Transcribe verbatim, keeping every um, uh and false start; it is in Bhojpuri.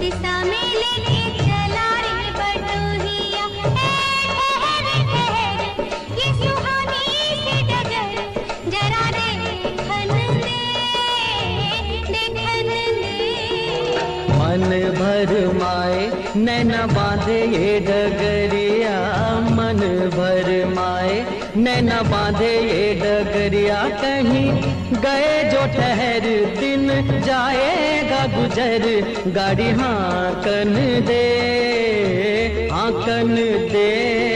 दिशा में लेके चला रे बटोहिया। ठहर ठहर ये सुहानी सी डगर, जरा देखन दे देखन दे। मन भर माए नैना बांधे ये डगरिया, मन भर माए नैना बांधे ये डगरिया। कहीं गए जो ठहर दिन जाएगा गुजर, गाड़ी हाँकन दे हाँकन दे।